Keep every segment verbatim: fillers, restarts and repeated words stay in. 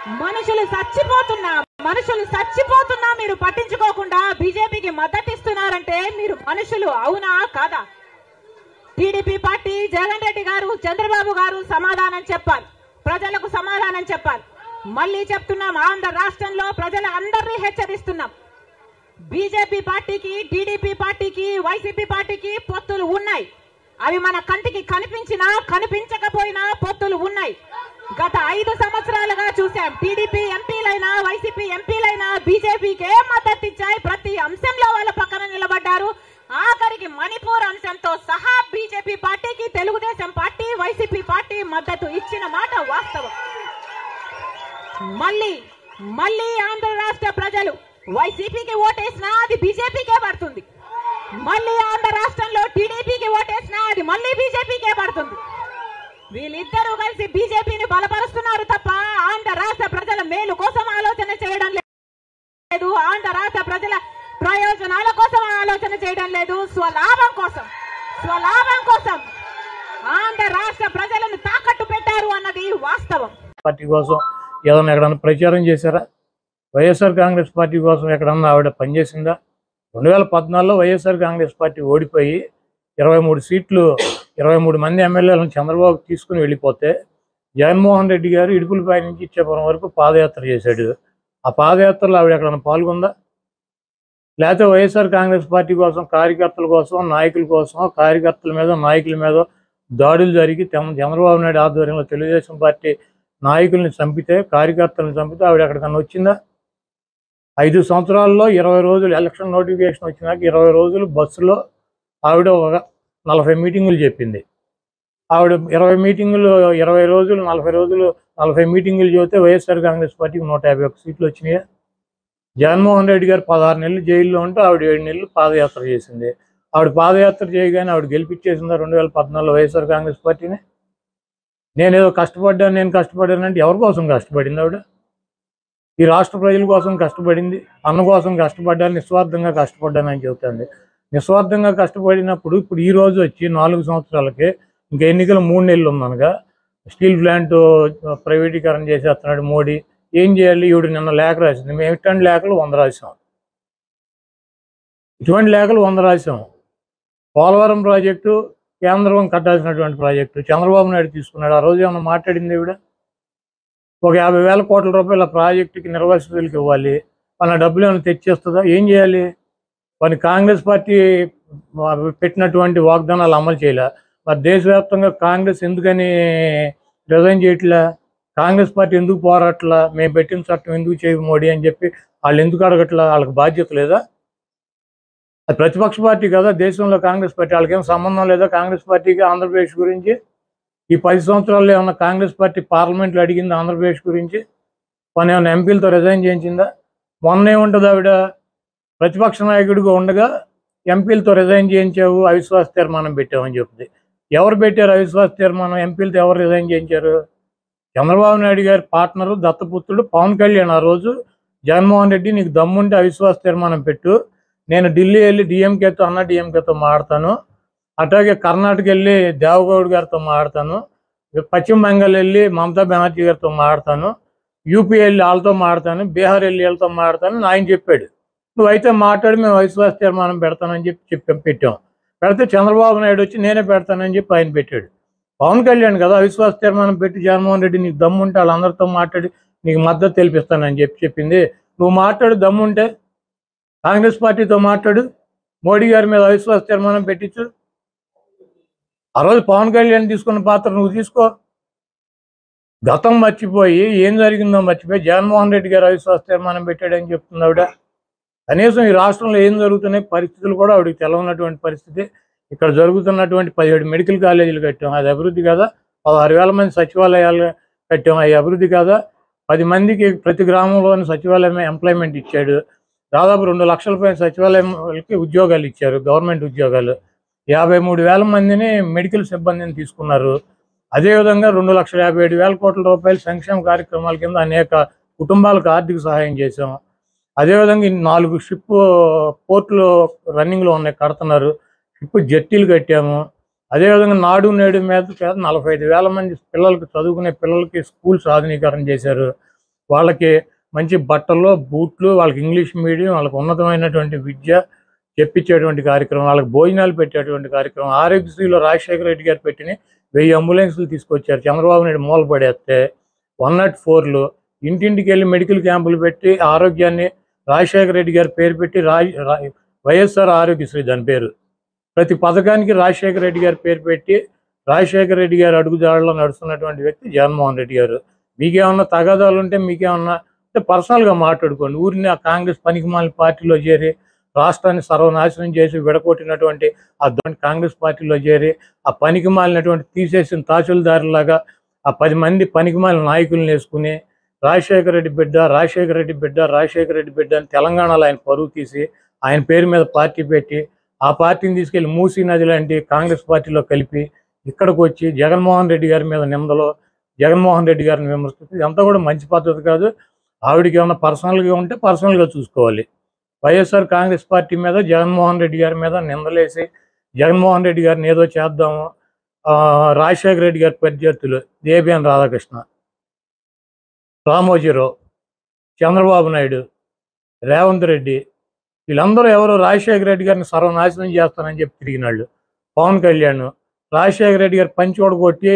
మనుషులు చచ్చిపోతున్నా మనుషులు చచ్చిపోతున్నా మీరు పట్టించుకోకుండా బీజేపీకి మద్దతు ఇస్తున్నారంటే మీరు మనుషులు అవునా కాదా? టీడీపీ పార్టీ, జగన్ రెడ్డి గారు, చంద్రబాబు గారు సమాధానం చెప్పాలి, ప్రజలకు సమాధానం చెప్పాలి. మళ్ళీ చెప్తున్నాం, ఆంధ్ర రాష్ట్రంలో ప్రజల అందరినీ హెచ్చరిస్తున్నాం. బీజేపీ పార్టీకి, టీడీపీ పార్టీకి, వైసీపీ పార్టీకి పొత్తులు ఉన్నాయి. అవి మన కంటికి కనిపించినా కనిపించకపోయినా పొత్తులు ఉన్నాయి. గత ఐదు సంవత్సరాలుగా చూసాం. టీడీపీ ఎంపీలైనా, వైసీపీ ఎంపీలైనా బీజేపీకే మద్దతు ఇచ్చాయి. ప్రతి అంశంలో వాళ్ళ పక్కన నిలబడ్డారు. ఆఖరికి మణిపూర్ అంశంతో సహా బీజేపీ పార్టీకి తెలుగుదేశం పార్టీ, వైసీపీ పార్టీ మద్దతు ఇచ్చిన మాట వాస్తవం. మళ్ళీ మళ్ళీ ఆంధ్ర రాష్ట్ర ప్రజలు వైసీపీకి ఓటేసినా అది బీజేపీకే పడుతుంది. మళ్ళీ ఆంధ్ర రాష్ట్రంలో టీడీపీకి ఓటేసినా అది మళ్ళీ బీజేపీకే పడుతుంది. వీళ్ళిద్దరూ కలిసి బీజేపీని బలపరుస్తున్నారు తప్ప ఆంధ్ర రాష్ట్ర ప్రజల మేలు కోసం ఆలోచన చేయడం లేదు. ఆంధ్ర రాష్ట్ర ప్రజల ప్రయోజనాల కోసం ఆలోచన చేయడం లేదు. స్వలాభం కోసం స్వలాభం కోసం ఆంధ్ర రాష్ట్ర ప్రజలను తాకట్టు పెట్టారు అన్నది వాస్తవం. పార్టీ కోసం ఏదైనా ఎక్కడన్నా ప్రచారం చేశారా? వైఎస్ఆర్ కాంగ్రెస్ పార్టీ కోసం ఎక్కడన్నా ఆవిడ పనిచేసిందా? రెండు వేల పద్నాలుగులో వైఎస్ఆర్ కాంగ్రెస్ పార్టీ ఓడిపోయి ఇరవై మూడు సీట్లు ఇరవై మూడు మంది ఎమ్మెల్యేలను చంద్రబాబు తీసుకుని వెళ్ళిపోతే జగన్మోహన్ రెడ్డి గారు ఇడుపులపై నుంచి ఇచ్చేపురం వరకు పాదయాత్ర చేశాడు. ఆ పాదయాత్రలో ఆవిడ ఎక్కడన్నా పాల్గొందా? లేకపోతే వైఎస్ఆర్ కాంగ్రెస్ పార్టీ కోసం, కార్యకర్తల కోసం, నాయకుల కోసం, కార్యకర్తల మీద, నాయకుల మీద దాడులు జరిగి చంద్రబాబు నాయుడు ఆధ్వర్యంలో తెలుగుదేశం పార్టీ నాయకుల్ని చంపితే, కార్యకర్తలను చంపితే ఆవిడ ఎక్కడికన్నా వచ్చిందా? ఐదు సంవత్సరాల్లో ఇరవై రోజులు ఎలక్షన్ నోటిఫికేషన్ వచ్చినాక ఇరవై రోజులు బస్సులో ఆవిడ ఒక నలభై మీటింగులు చెప్పింది. ఆవిడ ఇరవై మీటింగులు ఇరవై రోజులు నలభై రోజులు నలభై మీటింగులు చెబితే వైఎస్ఆర్ కాంగ్రెస్ పార్టీకి నూట యాభై ఒక్క సీట్లు వచ్చినాయి. జగన్మోహన్ రెడ్డి గారు పదహారు నెలలు జైల్లో ఉంటూ ఆవిడ ఏడు నెలలు పాదయాత్ర చేసింది. ఆవిడ పాదయాత్ర చేయగానే ఆవిడ గెలిపించేసిందా రెండు వేల పద్నాలుగులో వైఎస్ఆర్ కాంగ్రెస్ పార్టీని? నేనేదో కష్టపడ్డాను, నేను కష్టపడ్డానంటే ఎవరి కోసం కష్టపడింది ఆవిడ? ఈ రాష్ట్ర ప్రజల కోసం కష్టపడింది. అన్న కోసం కష్టపడ్డాను, నిస్వార్థంగా కష్టపడ్డాను అని చెబుతుంది. నిస్వార్థంగా కష్టపడినప్పుడు ఇప్పుడు ఈ రోజు వచ్చి నాలుగు సంవత్సరాలకే ఇంకా ఎన్నికలు మూడు నెలలు ఉందనగా స్టీల్ ప్లాంట్ ప్రైవేటీకరణ చేసేస్తున్నాడు మోడీ. ఏం చేయాలి? ఈవిడ నిన్న లేఖ రాసింది. మేము ఇటువంటి లేఖలు వంద రాసాం, ఇటువంటి లేఖలు వంద రాసాం. పోలవరం ప్రాజెక్టు కేంద్రం కట్టాల్సినటువంటి ప్రాజెక్టు చంద్రబాబు నాయుడు తీసుకున్నాడు. ఆ రోజు ఏమన్నా మాట్లాడింది ఈవిడ? ఒక యాభై వేల కోట్ల రూపాయల ప్రాజెక్టుకి నిర్వాసితులకు ఇవ్వాలి, మన డబ్బులు ఏమైనా తెచ్చేస్తుందా? ఏం చేయాలి? మరి కాంగ్రెస్ పార్టీ పెట్టినటువంటి వాగ్దానాలు అమలు చేయలే. మరి దేశవ్యాప్తంగా కాంగ్రెస్ ఎందుకని రిజైన్ చేయట్లా? కాంగ్రెస్ పార్టీ ఎందుకు పోరాట్లా? మేము పెట్టిన చట్టం ఎందుకు చేయవు మోడీ అని చెప్పి వాళ్ళు ఎందుకు అడగట్లా? వాళ్ళకి బాధ్యత లేదా? అది ప్రతిపక్ష పార్టీ కదా దేశంలో కాంగ్రెస్ పార్టీ. వాళ్ళకేం సంబంధం లేదా కాంగ్రెస్ పార్టీకి ఆంధ్రప్రదేశ్ గురించి? ఈ పది సంవత్సరాల్లో ఏమన్నా కాంగ్రెస్ పార్టీ పార్లమెంట్లో అడిగింది ఆంధ్రప్రదేశ్ గురించి? మన ఏమైనా ఎంపీలతో రిజైన్ చేయించిందా? మొన్న ఏముంటుంది ఆవిడ ప్రతిపక్ష నాయకుడిగా ఉండగా ఎంపీలతో రిజైన్ చేయించావు, అవిశ్వాస తీర్మానం పెట్టామని చెప్తుంది. ఎవరు పెట్టారు అవిశ్వాస తీర్మానం? ఎంపీలతో ఎవరు రిజైన్ చేయించారు? చంద్రబాబు నాయుడు గారి పార్ట్నరు, దత్తపుత్రుడు పవన్ కళ్యాణ్ ఆ రోజు జగన్మోహన్ రెడ్డి నీకు దమ్ముంటే అవిశ్వాస తీర్మానం పెట్టు, నేను ఢిల్లీ వెళ్ళి డిఎంకేతో అన్న డిఎంకేతో మాట్లాడతాను, అట్లాగే కర్ణాటక వెళ్ళి దేవగౌడ్ గారితో మాట్లాడతాను, పశ్చిమ బెంగాల్ వెళ్ళి మమతా బెనర్జీ గారితో మాట్లాడతాను, యూపీ వెళ్ళి వాళ్ళతో మాట్లాడతాను, బీహార్ వెళ్ళి వీళ్ళతో మాట్లాడతాను ఆయన చెప్పాడు. నువ్వైతే మాట్లాడి మేము అవిశ్వాస తీర్మానం పెడతానని చెప్పి చెప్పి పెట్టాం. పెడితే చంద్రబాబు నాయుడు వచ్చి నేనే పెడతానని చెప్పి ఆయన పెట్టాడు. పవన్ కళ్యాణ్ కదా అవిశ్వాస తీర్మానం పెట్టి జగన్మోహన్ రెడ్డి నీకు దమ్ముంటే వాళ్ళందరితో మాట్లాడి నీకు మద్దతు తెలిపిస్తానని చెప్పి చెప్పింది. నువ్వు మాట్లాడు, దమ్ముంటే కాంగ్రెస్ పార్టీతో మాట్లాడు, మోడీ గారి మీద అవిశ్వాస తీర్మానం పెట్టించు. ఆ రోజు పవన్ కళ్యాణ్ తీసుకున్న పాత్ర నువ్వు తీసుకో. గతం మర్చిపోయి ఏం జరిగిందో మర్చిపోయి జగన్మోహన్ రెడ్డి గారు అవిశ్వాస తీర్మానం పెట్టాడని చెప్తుంది ఆవిడ. కనీసం ఈ రాష్ట్రంలో ఏం జరుగుతున్నాయి పరిస్థితులు కూడా ఆవిడకి తెలవనటువంటి పరిస్థితి. ఇక్కడ జరుగుతున్నటువంటి పదిహేడు మెడికల్ కాలేజీలు కట్టాం, అది అభివృద్ధి కాదా? పదహారు వేల మంది సచివాలయాలు కట్టాం, అది అభివృద్ధి కాదా? పది మందికి ప్రతి గ్రామంలోని సచివాలయం ఎంప్లాయ్మెంట్ ఇచ్చాడు. దాదాపు రెండు లక్షల పైన సచివాలయంకి ఉద్యోగాలు ఇచ్చారు, గవర్నమెంట్ ఉద్యోగాలు. యాభై మూడు వేల మందిని మెడికల్ సిబ్బందిని తీసుకున్నారు. అదేవిధంగా రెండు లక్షల యాభై ఏడు వేల కోట్ల రూపాయల సంక్షేమ కార్యక్రమాల కింద అనేక కుటుంబాలకు ఆర్థిక సహాయం చేశాం. అదేవిధంగా నాలుగు షిప్ పోర్టులు రన్నింగ్లో ఉన్నాయి, కడుతున్నారు. షిప్ జట్టీలు కట్టాము. అదేవిధంగా నాడు నేడు మీద నలభై ఐదు వేల మంది పిల్లలకి చదువుకునే పిల్లలకి స్కూల్స్ ఆధునీకరణ చేశారు. వాళ్ళకి మంచి బట్టలు, బూట్లు, వాళ్ళకి ఇంగ్లీష్ మీడియం, వాళ్ళకి ఉన్నతమైనటువంటి విద్య చెప్పించేటువంటి కార్యక్రమం, వాళ్ళకి భోజనాలు పెట్టేటువంటి కార్యక్రమం. ఆరోగ్యశ్రీలో రాజశేఖర రెడ్డి గారు పెట్టిన వెయ్యి అంబులెన్సులు తీసుకొచ్చారు. చంద్రబాబు నాయుడు మూల పడేస్తే వన్ నాట్ ఫోర్లు ఇంటింటికి వెళ్ళి మెడికల్ క్యాంపులు పెట్టి ఆరోగ్యాన్ని రాజశేఖర రెడ్డి గారి పేరు పెట్టి రాజ్ వైఎస్ఆర్ ఆరోగ్యశ్రీ దాని పేరు. ప్రతి పథకానికి రాజశేఖర రెడ్డి గారి పేరు పెట్టి రాజశేఖర రెడ్డి గారు అడుగుదాడులో నడుస్తున్నటువంటి వ్యక్తి జగన్మోహన్ రెడ్డి గారు. మీకేమన్నా తగాదాలు ఉంటే మీకేమన్నా అంటే పర్సనల్గా మాట్లాడుకోండి. ఊరిని ఆ కాంగ్రెస్ పనికిమాలిన పార్టీలో చేరి రాష్ట్రాన్ని సర్వనాశనం చేసి విడగొట్టినటువంటి ఆ కాంగ్రెస్ పార్టీలో చేరి ఆ పనికి మాలినటువంటి తీసేసిన తహసీల్దారులాగా ఆ పది మంది పనికి మాలిన నాయకులను వేసుకుని రాజశేఖర రెడ్డి బిడ్డ రాజశేఖర రెడ్డి బిడ్డ రాజశేఖర రెడ్డి బిడ్డ అని తెలంగాణలో ఆయన పరువు తీసి ఆయన పేరు మీద పార్టీ పెట్టి ఆ పార్టీని తీసుకెళ్లి మూసీ నది లాంటి కాంగ్రెస్ పార్టీలో కలిపి ఇక్కడికి వచ్చి జగన్మోహన్ రెడ్డి గారి మీద నిందలో జగన్మోహన్ రెడ్డి గారిని విమర్శిస్తుంది. ఇదంతా కూడా మంచి పద్ధతి కాదు. ఆవిడకి ఏమైనా పర్సనల్గా ఉంటే పర్సనల్గా చూసుకోవాలి. వైఎస్ఆర్ కాంగ్రెస్ పార్టీ మీద జగన్మోహన్ రెడ్డి గారి మీద నిందలేసి జగన్మోహన్ రెడ్డి గారిని ఏదో చేద్దాము. రాజశేఖర రెడ్డి గారి ప్రత్యర్థులు దేబిఎన్ రాధాకృష్ణ, రామోజీరావు, చంద్రబాబు నాయుడు, రేవంత్ రెడ్డి వీళ్ళందరూ ఎవరో రాజశేఖర రెడ్డి గారిని సర్వనాశనం చేస్తానని చెప్పి తిరిగినాళ్ళు. పవన్ కళ్యాణ్ రాజశేఖర రెడ్డి గారు పంచి కొట్టి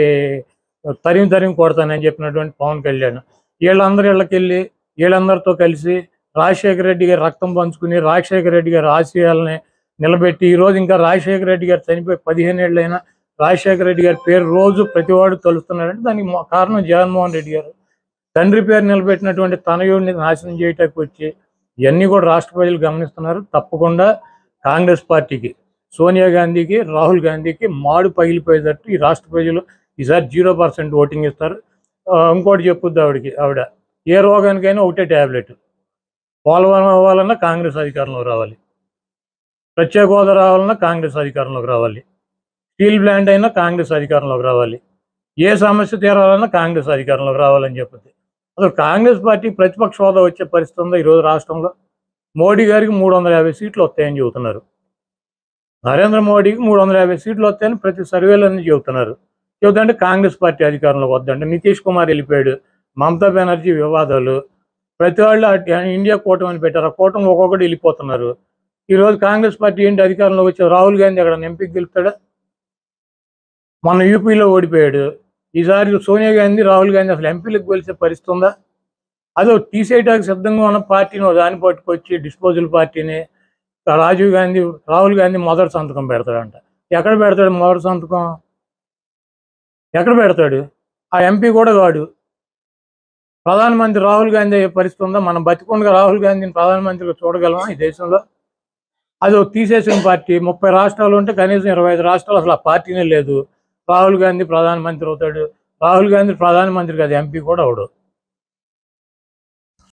తరిమి తరిమి కొడతానని చెప్పినటువంటి పవన్ కళ్యాణ్ వీళ్ళందరూ ఇళ్ళకెళ్ళి వీళ్ళందరితో కలిసి రాజశేఖర రెడ్డి గారు రక్తం పంచుకుని రాజశేఖర రెడ్డి గారి ఆశయాలని నిలబెట్టి ఈరోజు ఇంకా రాజశేఖర రెడ్డి గారు చనిపోయి పదిహేను ఏళ్ళైనా రాజశేఖర రెడ్డి గారి పేరు రోజు ప్రతివాడు తలుస్తున్నాడంటే దానికి కారణం జగన్మోహన్ రెడ్డి గారు. తండ్రి పేరు నిలబెట్టినటువంటి తనయుడిని నాశనం చేయటానికి వచ్చి ఇవన్నీ కూడా రాష్ట్ర ప్రజలు గమనిస్తున్నారు. తప్పకుండా కాంగ్రెస్ పార్టీకి, సోనియా గాంధీకి, రాహుల్ గాంధీకి మాడు పగిలిపోయేటట్టు ఈ రాష్ట్ర ప్రజలు ఈసారి జీరో పర్సెంట్ ఓటింగ్ ఇస్తారు. ఇంకోటి చెప్పుద్ది ఆవిడకి, ఆవిడ ఏ రోగానికైనా ఒకటే ట్యాబ్లెట్. పోలవరం అవ్వాలన్నా కాంగ్రెస్ అధికారంలోకి రావాలి, ప్రత్యేక హోదా రావాలన్నా కాంగ్రెస్ అధికారంలోకి రావాలి, స్టీల్ ప్లాంట్ అయినా కాంగ్రెస్ అధికారంలోకి రావాలి, ఏ సమస్య తీరాలన్నా కాంగ్రెస్ అధికారంలోకి రావాలని చెప్పింది. అసలు కాంగ్రెస్ పార్టీ ప్రతిపక్ష హోదా వచ్చే పరిస్థితి ఉందో ఈరోజు రాష్ట్రంలో? మోడీ గారికి మూడు వందల యాభై సీట్లు వస్తాయని చెబుతున్నారు. నరేంద్ర మోడీకి మూడు వందల యాభై సీట్లు వస్తాయని ప్రతి సర్వేలన్నీ చెబుతున్నారు. చెబుతుంటే కాంగ్రెస్ పార్టీ అధికారంలోకి వద్దంటే నితీష్ కుమార్ వెళ్ళిపోయాడు, మమతా బెనర్జీ వివాదాలు, ప్రతి వాళ్ళు ఇండియా కూటమి అని పెట్టారు. ఆ కూటమి ఒక్కొక్కటి వెళ్ళిపోతున్నారు. ఈరోజు కాంగ్రెస్ పార్టీ ఏంటి అధికారంలోకి వచ్చే? రాహుల్ గాంధీ అక్కడ ఎంపీకి గెలుపుతాడా? మొన్న యూపీలో ఓడిపోయాడు. ఈసారి సోనియా గాంధీ, రాహుల్ గాంధీ అసలు ఎంపీలకు గెలిచే పరిస్థితి ఉందా? అదో తీసేయడానికి సిద్ధంగా ఉన్న పార్టీని దాన్ని పట్టుకొచ్చి డిస్పోజల్ పార్టీని రాజీవ్ గాంధీ, రాహుల్ గాంధీ మొదటి సంతకం పెడతాడంట. ఎక్కడ పెడతాడు మొదటి సంతకం? ఎక్కడ పెడతాడు? ఆ ఎంపీ కూడా కాడు. ప్రధానమంత్రి రాహుల్ గాంధీ అయ్యే పరిస్థితి ఉందా? మనం బతికుండగా రాహుల్ గాంధీని ప్రధానమంత్రిగా చూడగలమా ఈ దేశంలో? అది తీసేసిన పార్టీ. ముప్పై రాష్ట్రాలు ఉంటే కనీసం ఇరవై ఐదు రాష్ట్రాలు అసలు ఆ పార్టీనే లేదు. రాహుల్ గాంధీ ప్రధానమంత్రి అవుతాడు. రాహుల్ గాంధీ ప్రధానమంత్రి కాదు, ఎంపీ కూడా అవడు.